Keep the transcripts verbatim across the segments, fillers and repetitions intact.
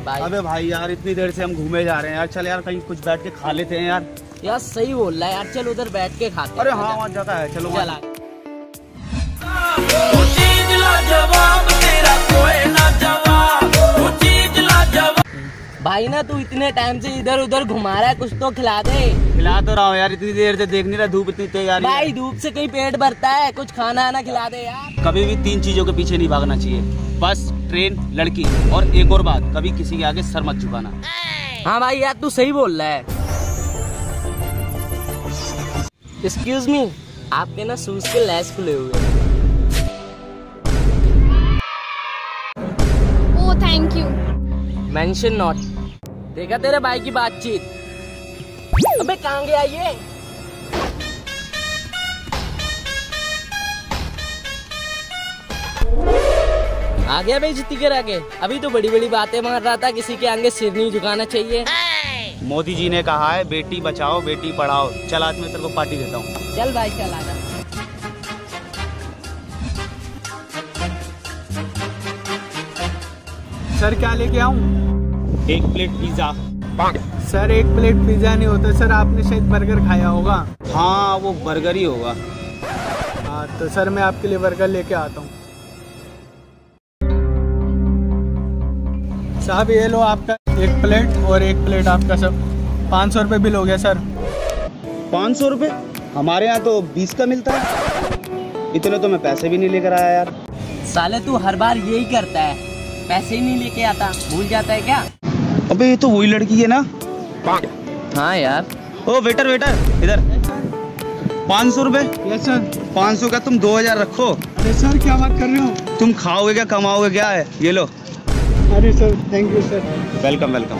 भाई। अबे भाई यार इतनी देर से हम घूमे जा रहे हैं यार, चल यार कहीं कुछ बैठ के खा लेते हैं यार। यार सही बोल रहा है यार, चल उधर बैठ के खाते हैं। अरे हाँ वहाँ जगह है, चलो चला। भाई ना तू इतने टाइम से इधर उधर घुमा रहा है, कुछ तो खिला दे। खिला तो रहा हूँ यार, इतनी देर से देख नहीं रहा, धूप इतनी तेज आ रही है। भाई धूप से कहीं पेट भरता है, कुछ खाना आना खिला दे यार। कभी भी तीन चीजों के पीछे नहीं भागना चाहिए, बस ट्रेन, लड़की और एक और बात, कभी किसी के आगे सर मत झुकाना। हाँ भाई यार तू सही बोल रहा है। एक्सक्यूज मी, आपके ना शूज के लैस खुले हुए हैं। Oh thank you. Mention not. देखा तेरे भाई की बातचीत। अबे कहाँ गया ये? आ गया बेइज्जती के आगे। अभी तो बड़ी बड़ी बातें मार रहा था, किसी के आगे सिर नहीं झुकाना चाहिए। मोदी जी ने कहा है बेटी बचाओ बेटी पढ़ाओ। चल आज मैं तेरे को पार्टी देता हूँ। चल भाई चल आजा। सर क्या लेके आऊं? एक प्लेट पिज्जा। सर एक प्लेट पिज्जा नहीं होता सर, आपने शायद बर्गर खाया होगा। हाँ वो बर्गर ही होगा। हाँ तो सर मैं आपके लिए बर्गर लेके आता हूँ। साहब ये लो आपका एक प्लेट और एक प्लेट आपका सब। पाँच सौ रुपये बिल हो गया सर। पाँच सौ रुपये? हमारे यहाँ तो बीस का मिलता है। इतने तो मैं पैसे भी नहीं लेकर आया यार। साले तू हर बार यही करता है, पैसे ही नहीं लेके आता, भूल जाता है क्या? अबे ये तो वही लड़की है ना? हाँ यार। ओ वेटर वेटर इधर। पाँच सौ रुपये? Yes sir. पाँच सौ का तुम दो हजार रखो। अरे सर क्या बात कर रहे हो? तुम खाओगे क्या कमाओगे क्या है, ये लो। अरे sir thank you sir. Welcome welcome.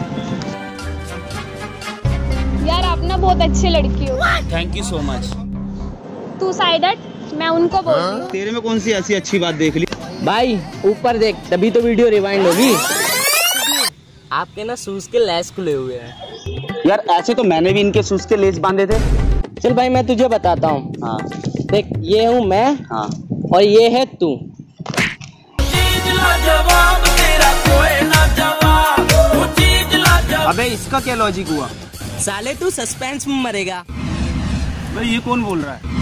यार आप ना बहुत अच्छे लड़की हो। Thank you so much. तू साइड हट, मैं उनको बोल रही हूँ। तेरे में कौन सी ऐसी अच्छी बात देख ली? भाई ऊपर देख, तभी तो वीडियो रिवाइंड होगी। आपके ना शूज के लेस खुले हुए हैं। यार ऐसे तो मैंने भी इनके शूज के लेस बांधे थे। चल भाई मैं तुझे बताता हूँ। हाँ देख ये हूँ मैं। हाँ और ये है तू। अबे इसका क्या लॉजिक हुआ? साले तू सस्पेंस में मरेगा। भाई ये कौन बोल रहा है?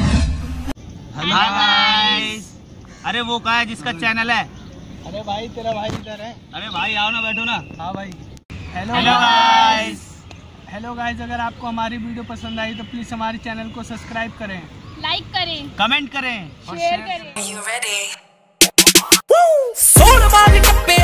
हाय अरे वो कहा है जिसका चैनल है? अरे भाई तेरा भाई इधर है। अरे भाई आओ ना, बैठो ना। हाँ भाई। Hello hello guys. Hello guys, अगर आपको हमारी वीडियो पसंद आई तो प्लीज हमारे चैनल को सब्सक्राइब करें, लाइक करें, कमेंट करें, शेयर करें। Are you ready? Woo!